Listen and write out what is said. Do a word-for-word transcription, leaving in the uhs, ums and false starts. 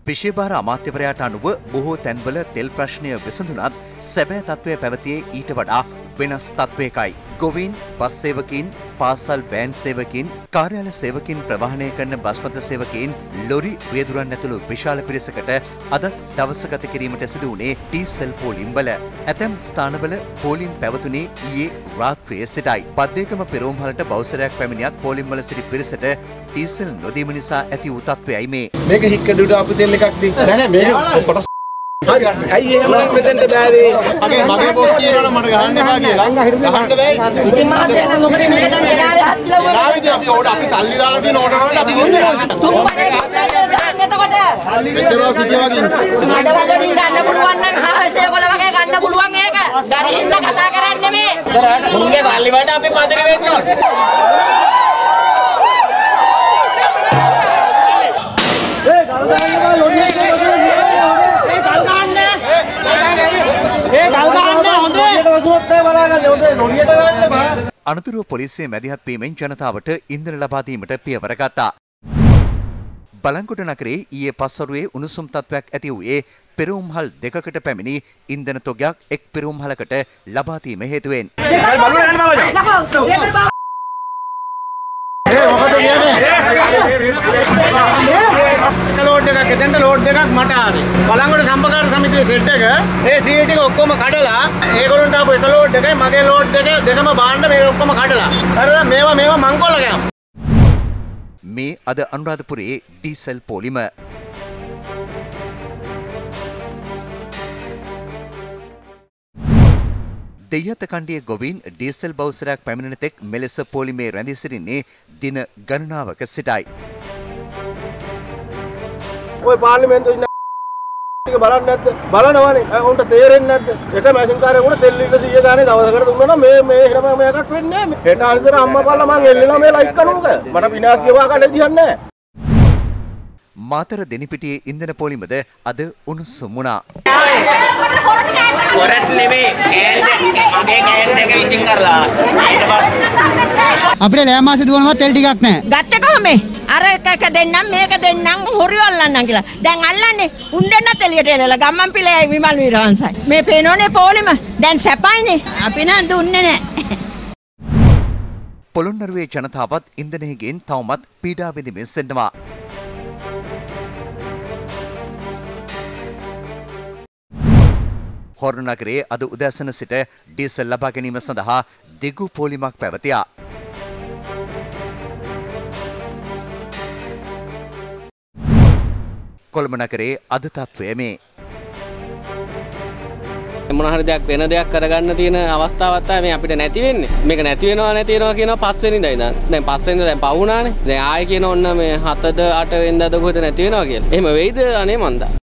විශේෂ අමාත්‍යවරයාට අනුව බොහෝ තැන්වල තෙල් ප්‍රශ්නය විසඳුණත් සැබෑ තත්ත්වය පැවතියේ ඊට වඩා වෙනස් තත්ත්වයකයි. ගොවීන්, බස් සේවකීන්, පාසල් වෑන් සේවකීන්, කාර්යාල සේවකීන් ප්‍රවාහනය කරන බස් රථ සේවකීන්, ලොරි රියදුරන් ඇතුළු විශාල පිරිසකට අද දවස ගත කිරීමට සිදු වුණේ ඩීසල් පෝලිම් වල. ඇතැම් ස්ථානවල පෝලිම් පැවතුනේ ඊයේ රාත්‍රියේ සිටයි. පද්දේකම පෙරෝම්හලට බවුසරයක් පැමිණියත් පෝලිම් වල සිටි පිරිසට ඩීසල් නොදීම නිසා ඇති වූ තත්ත්වයයි මේ. මේක හික්කඩුවට අපු තෙල් එකක් දී. නෑ නෑ මේක කොටස් හරි අයි එහෙම නම් මෙතෙන්ට බෑවේ. මගේ මගේ බොස් කියනවනම් මට ගහන්න එපා කියලා. ගහන්න බෑ. ඉතින් මාත් යන මොකද මේක නම් ගෙනාවේ හත්ලව. ගෙනාවේදී අපි ඕඩ අපි සල්ලි දාලා තියෙන ඕඩර් වලට අපි ගන්න. තුම්පනේ ගන්න එතකොට. මෙච්චරව සිටියා වගේ. මඩ වලින් ගන්න පුළුවන් නම් හාල්ට ඒගොල්ල වගේ ගන්න පුළුවන් ඒක. දරින්න කතා කරන්නේ මේ. මුන්ගේ සල්ලි වලට අපි පදක වෙන්න ඕනේ. ඒ ගල් ගන්නවා ලොඩිය අනතුරුව පොලිසිය මැදිහත් වීමෙන් ජනතාවට ඉන්ධන ලබා දීමට පියවර ගත්තා. බලංගොඩ නගරයේ ඊයේ පස්වරුවේ උණුසුම් තත්ත්වයක් ඇති වූයේ පෙරෝම්හල් දෙකකට පැමිණි ඉන්ධන තොගයක් එක් පෙරෝම්හලකට ලබා දීම හේතුවෙන්. ලෝඩ් එකක් එතෙන්ට ලෝඩ් එකක් මට ආවේ. බලංගොඩ සම්පකාර සමිතියේ සෙට් එක ඒ සීට් ටික ඔක්කොම කඩලා ඒගොල්ලන්ට ආපු එක ලෝඩ් එකයි මගේ ලෝඩ් එක දෙකම බාන්න මේ ඔක්කොම කඩලා. හරිද? මේවා මේවා මංකොල්ල ගෑම්. මේ අද අනුරාධපුරයේ ඩීසල් පෝලිම. දෙයත කණ්ඩියේ ගොවීන් ඩීසල් බවුසරයක් පැමිණෙන තෙක් මෙලෙස පෝලිමේ රැඳී සිටින්නේ දින ගණනාවක සිටයි. ඔය පාර්ලිමේන්තුවේ ඉන්න ටික බලන්නේ නැද්ද? බලනවනේ. උන්ට තේරෙන්නේ නැද්ද? එක මැෂින් කාර්යයකට තෙල් ලිටර සීය ගානේ දවසකට දුන්නා නම් මේ මේ එහෙම මේකක් වෙන්නේ නැහැ. හෙට අනිතර අම්මා පල්ලා මං එල්ලෙනවා මේ ලයිට් කනුවක. මට විනාශ ගෙවා ගන්න විදියක් නැහැ. මාතර දෙනිපිටියේ ඉන්ධන පෝලිමද අද උණුසුම් වුණා. කොරට් නෙමෙයි මේ කෑන් දෙක විසින් කරලා අපිට ලෑ මාසේ දුවනවත් තෙල් ටිකක් නැහැ. ගත්තේ කොහමද? අර එක දෙන්නම් මේක දෙන්නම් හොරි අල්ලන්නම් කියලා. දැන් අල්ලන්නේ උන් දෙන්නත් එළියට එලලා ගම්මන් පිළේ විමල් වීරවංශයි. මේ පේනෝනේ පොලිම. දැන් සැපයිනේ. අපි නම් දුන්නේ නැහැ. පොළොන්නරුවේ ජනතාවත් ඉන්ධනයෙන් තවමත් පීඩා විඳිමින් සිටිනවා. හොරණ නගරයේ අද උදෑසන සිට ඩීසල් ලබා ගැනීම සඳහා දිගු පෝලිමක් පැවතියා. කොළඹ නගරයේ අද තත්ත්වය මේ. මොන හරි දෙයක් වෙන දෙයක් කරගන්න තියෙන අවස්ථාවක් තමයි මේ අපිට නැති වෙන්නේ. මේක නැති වෙනවා නැති වෙනවා කියනවා පස් වෙනිදා ඉඳන්. දැන් පස් වෙනිදා දැන් පවුණානේ. දැන් ආයෙ කියන ඔන්න මේ හතද අට වෙනිදාද කොහෙද නැති වෙනවා කියලා. එහෙම වෙයිද අනේ මන්දා.